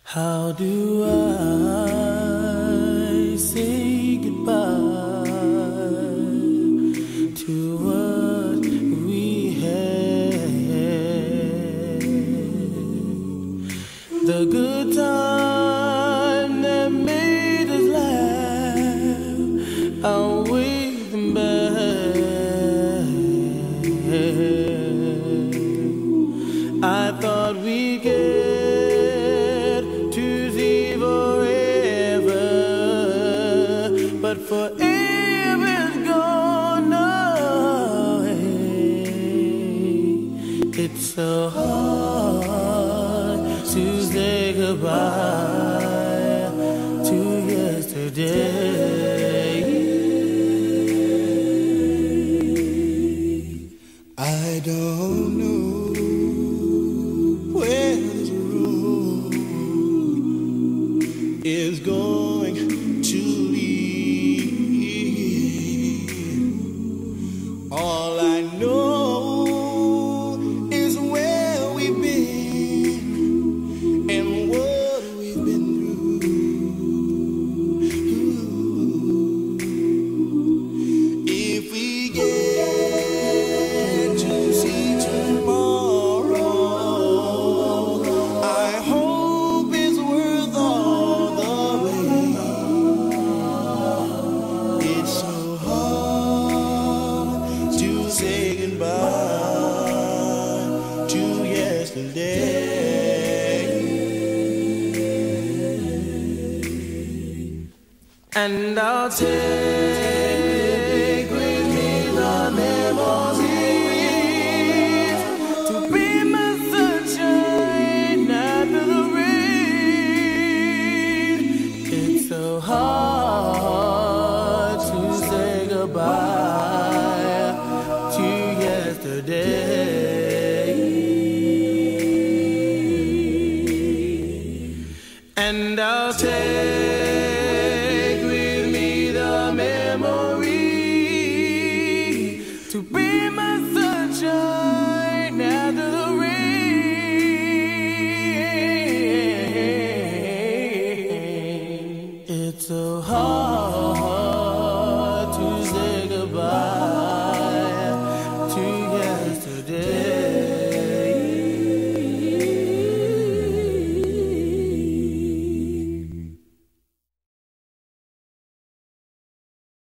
How do I say goodbye to what we had? The good time that made us laugh, outweigh them bad. I thought we'd get to see forever, but forever's gone away. It's so hard to say goodbye to yesterday. I don't know where this road is going to lead. All I know is where we've been and what we've been through. If we get to see tomorrow, I hope it's worth all the wait. It's so hard to say goodbye to yesterday. And I'll take with me the memories to be my sunshine after the rain. It's so hard to say goodbye to yesterday. And I'll take